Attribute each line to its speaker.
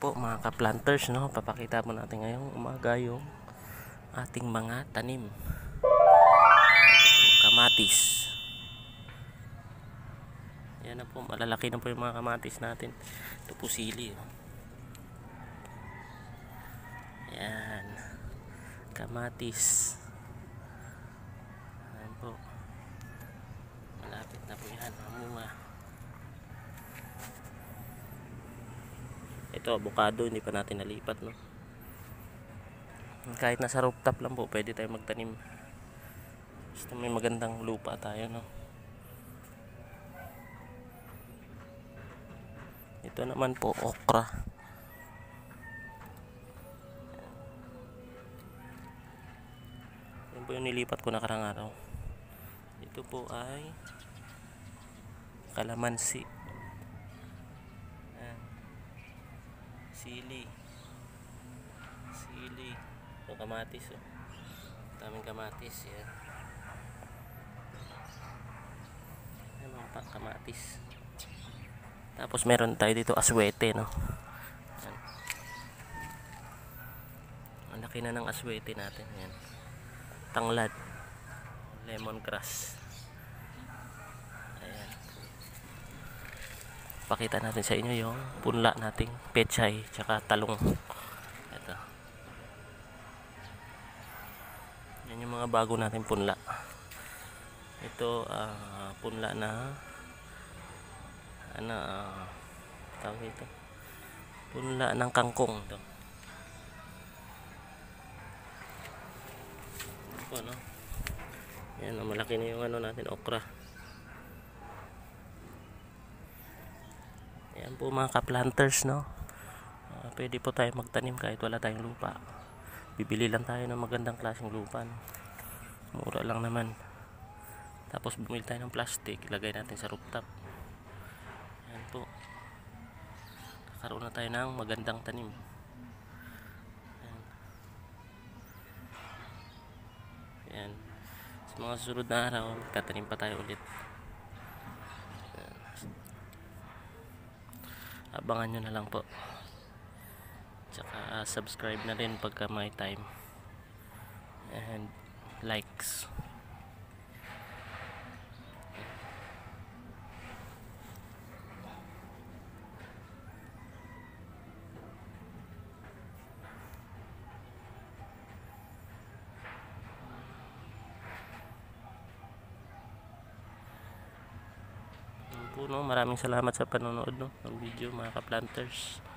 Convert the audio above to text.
Speaker 1: po mga ka-planters, no? Papakita po natin ngayong umaga yung ating mga tanim. Ito po, kamatis. Yan na po, malalaki na po yung mga kamatis natin. Ito po sili. Oh. Yan. Kamatis. Yan po. Malapit na po yan. Mamunga. Ito, avocado, hindi pa natin nalipat, no? Kahit nasa rooftop lang po, pwede tayo magtanim. Basta may magandang lupa tayo, no? Ito naman po, okra. Yan po yung nilipat ko nakarang araw. Ito po ay kalamansi. Yan. Sili. Ito kamatis, oh. Daming kamatis, yan. Yan mga kamatis. Tapos meron tayo dito aswete, no. Yan. Ang laki na ng aswete natin, yan. Tanglad. Lemongrass. Ayan. Pakita natin sa inyo yung punla nating pechay tsaka talong. Ito. Yan yung mga bago nating punla. Ito punla na tawag ito, punla ng kangkong ito. Ito, no? Yan, malaki na yung natin, okra. Yan po mga ka-planters, no? Pwede po tayo magtanim kahit wala tayong lupa. Bibili lang tayo ng magandang klaseng lupa, no? Mura lang naman. Tapos bumili tayo ng plastic, ilagay natin sa rooftop. Yan po. Kakaroon na tayo ng magandang tanim. Yan. Yan. Sa mga susunod na araw, tatanim pa tayo ulit. Yan. Abangan nyo na lang po. Tsaka subscribe na rin pagka may time. And likes. Maraming salamat sa panonood, no, ng video mga ka-planters.